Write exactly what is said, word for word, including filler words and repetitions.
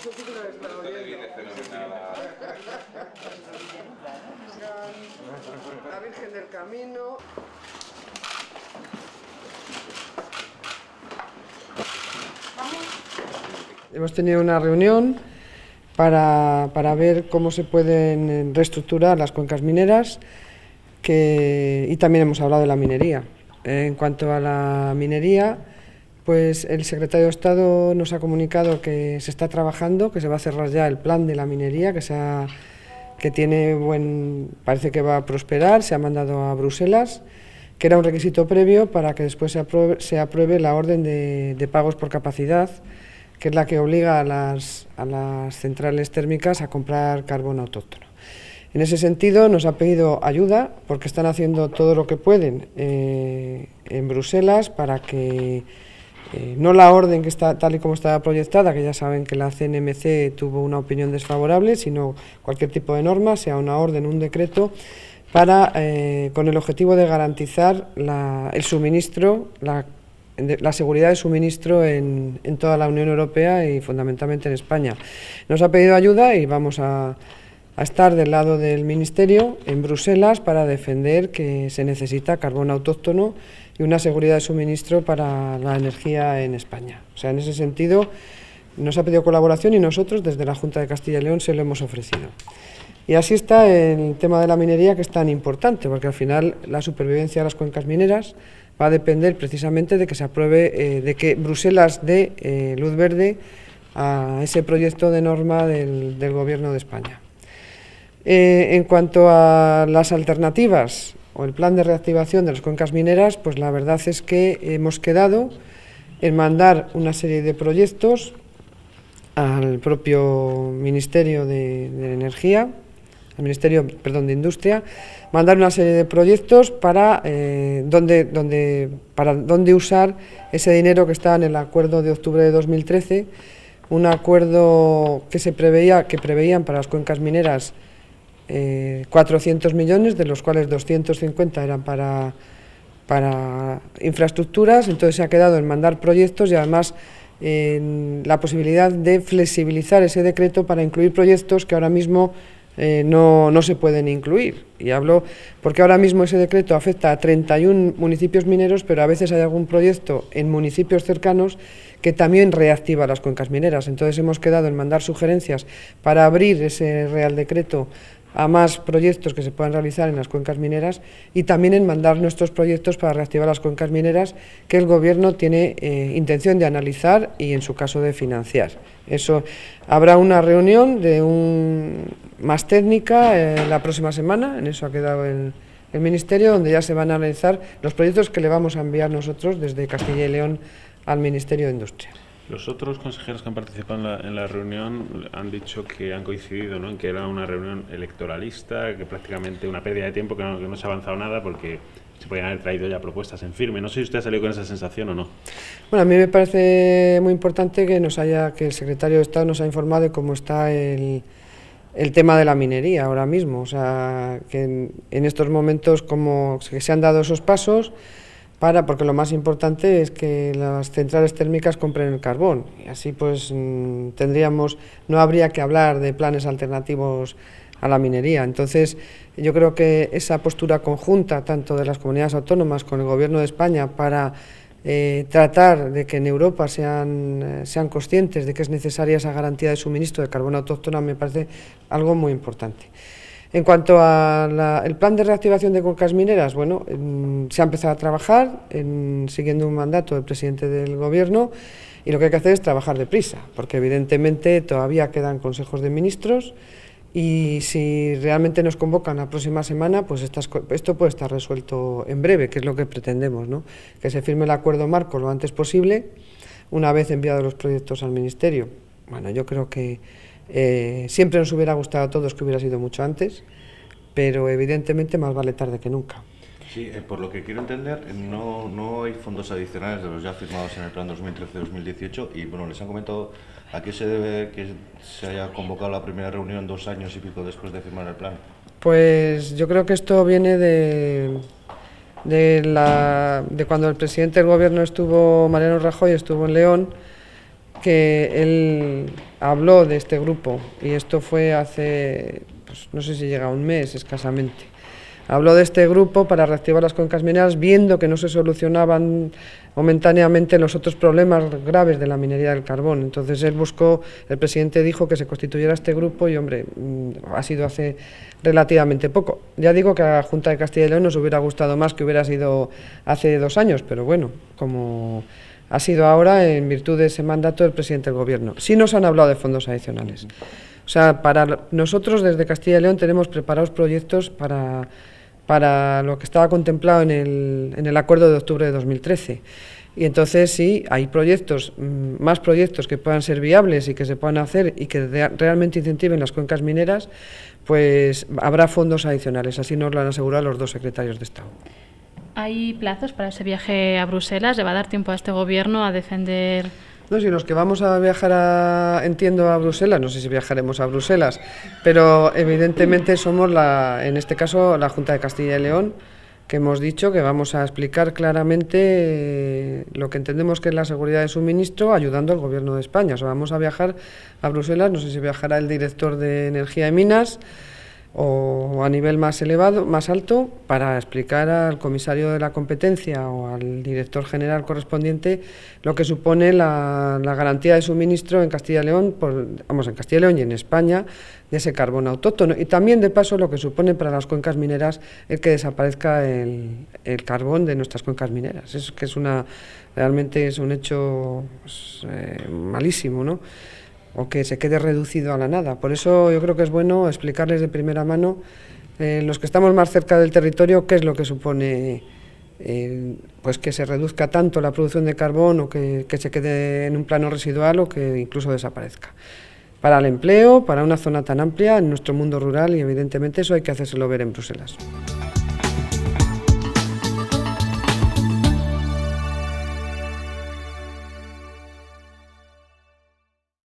Eso sí que lo he estado oyendo. La Virgen del Camino. Hemos tenido una reunión para, para ver cómo se pueden reestructurar las cuencas mineras que, y también hemos hablado de la minería. En cuanto a la minería, pues el secretario de Estado nos ha comunicado que se está trabajando, que se va a cerrar ya el plan de la minería, que, se ha, que tiene buen, parece que va a prosperar, se ha mandado a Bruselas, que era un requisito previo para que después se apruebe, se apruebe la orden de, de pagos por capacidad, que es la que obliga a las, a las centrales térmicas a comprar carbón autóctono. En ese sentido nos ha pedido ayuda porque están haciendo todo lo que pueden eh, en Bruselas para que eh, no la orden que está tal y como estaba proyectada, que ya saben que la C N M C tuvo una opinión desfavorable, sino cualquier tipo de norma, sea una orden, un decreto, para eh, con el objetivo de garantizar la, el suministro, la la seguridad de suministro en, en toda la Unión Europea y fundamentalmente en España. Nos ha pedido ayuda y vamos a, a estar del lado del Ministerio en Bruselas para defender que se necesita carbón autóctono y una seguridad de suministro para la energía en España. O sea, en ese sentido nos ha pedido colaboración y nosotros desde la Junta de Castilla y León se lo hemos ofrecido. Y así está el tema de la minería, que es tan importante, porque al final la supervivencia de las cuencas mineras va a depender precisamente de que se apruebe, eh, de que Bruselas dé eh, luz verde a ese proyecto de norma del, del Gobierno de España. Eh, en cuanto a las alternativas o el plan de reactivación de las cuencas mineras, pues la verdad es que hemos quedado en mandar una serie de proyectos al propio Ministerio de, de Energía, al Ministerio, perdón, de Industria, mandar una serie de proyectos para, eh, donde, donde, para donde usar ese dinero que está en el acuerdo de octubre de dos mil trece, un acuerdo que se preveía, que preveían para las cuencas mineras eh, cuatrocientos millones, de los cuales doscientos cincuenta eran para, para infraestructuras. Entonces se ha quedado en mandar proyectos y además en la posibilidad de flexibilizar ese decreto para incluir proyectos que ahora mismo Eh, no, no se pueden incluir. Y hablo porque ahora mismo ese decreto afecta a treinta y un municipios mineros, pero a veces hay algún proyecto en municipios cercanos que también reactiva las cuencas mineras. Entonces hemos quedado en mandar sugerencias para abrir ese Real Decreto a más proyectos que se puedan realizar en las cuencas mineras y también en mandar nuestros proyectos para reactivar las cuencas mineras que el Gobierno tiene eh, intención de analizar y en su caso de financiar. Eso, habrá una reunión de un, más técnica eh, la próxima semana, en eso ha quedado el, el Ministerio, donde ya se van a analizar los proyectos que le vamos a enviar nosotros desde Castilla y León al Ministerio de Industria. Los otros consejeros que han participado en la, en la reunión han dicho que han coincidido, ¿no?, en que era una reunión electoralista, que prácticamente una pérdida de tiempo, que no, que no se ha avanzado nada porque se podían haber traído ya propuestas en firme. No sé si usted ha salido con esa sensación o no. Bueno, a mí me parece muy importante que nos haya, que el secretario de Estado nos ha informado de cómo está el, el tema de la minería ahora mismo. O sea, que en, en estos momentos como que se han dado esos pasos, para, porque lo más importante es que las centrales térmicas compren el carbón y así pues tendríamos, no habría que hablar de planes alternativos a la minería. Entonces yo creo que esa postura conjunta tanto de las comunidades autónomas con el Gobierno de España para eh, tratar de que en Europa sean, eh, sean conscientes de que es necesaria esa garantía de suministro de carbón autóctono me parece algo muy importante. En cuanto al plan de reactivación de cuencas mineras, bueno, en, se ha empezado a trabajar en, siguiendo un mandato del presidente del Gobierno y lo que hay que hacer es trabajar deprisa, porque evidentemente todavía quedan consejos de ministros y si realmente nos convocan la próxima semana, pues estas, esto puede estar resuelto en breve, que es lo que pretendemos, ¿no? Que se firme el acuerdo marco lo antes posible, una vez enviados los proyectos al Ministerio. Bueno, yo creo que Eh, siempre nos hubiera gustado a todos que hubiera sido mucho antes, pero evidentemente más vale tarde que nunca. Sí, eh, por lo que quiero entender, no, no hay fondos adicionales de los ya firmados en el plan dos mil trece dos mil dieciocho y bueno, les han comentado a qué se debe que se haya convocado la primera reunión dos años y pico después de firmar el plan. Pues yo creo que esto viene de, de, la, de cuando el presidente del Gobierno estuvo, Mariano Rajoy, estuvo en León, que él habló de este grupo, y esto fue hace, pues, no sé si llega a un mes escasamente, habló de este grupo para reactivar las cuencas mineras, viendo que no se solucionaban momentáneamente los otros problemas graves de la minería del carbón. Entonces él buscó, el presidente dijo que se constituyera este grupo y, hombre, ha sido hace relativamente poco. Ya digo que a la Junta de Castilla y León nos hubiera gustado más que hubiera sido hace dos años, pero bueno, como ha sido ahora en virtud de ese mandato del presidente del Gobierno. Sí nos han hablado de fondos adicionales. O sea, para nosotros desde Castilla y León tenemos preparados proyectos para... para lo que estaba contemplado en el, en el acuerdo de octubre de dos mil trece. Y entonces sí, hay proyectos, más proyectos que puedan ser viables y que se puedan hacer y que de, realmente incentiven las cuencas mineras, pues habrá fondos adicionales, así nos lo han asegurado los dos secretarios de Estado. ¿Hay plazos para ese viaje a Bruselas? ¿Le va a dar tiempo a este gobierno a defender...? No, si los que vamos a viajar, a, entiendo, a Bruselas, no sé si viajaremos a Bruselas, pero evidentemente somos, la, en este caso, la Junta de Castilla y León, que hemos dicho que vamos a explicar claramente eh, lo que entendemos que es la seguridad de suministro, ayudando al Gobierno de España. O sea, vamos a viajar a Bruselas, no sé si viajará el director de Energía y Minas, o a nivel más elevado, más alto, para explicar al comisario de la competencia o al director general correspondiente lo que supone la, la garantía de suministro en Castilla y León, por, vamos, en Castilla y León y en España, de ese carbón autóctono, y también de paso lo que supone para las cuencas mineras el que desaparezca el, el carbón de nuestras cuencas mineras. Es que es una, realmente es un hecho, pues, eh, malísimo, ¿no?, o que se quede reducido a la nada. Por eso yo creo que es bueno explicarles de primera mano, eh, los que estamos más cerca del territorio, qué es lo que supone eh, pues que se reduzca tanto la producción de carbón, o que, que se quede en un plano residual, o que incluso desaparezca. Para el empleo, para una zona tan amplia en nuestro mundo rural, y evidentemente eso hay que hacérselo ver en Bruselas.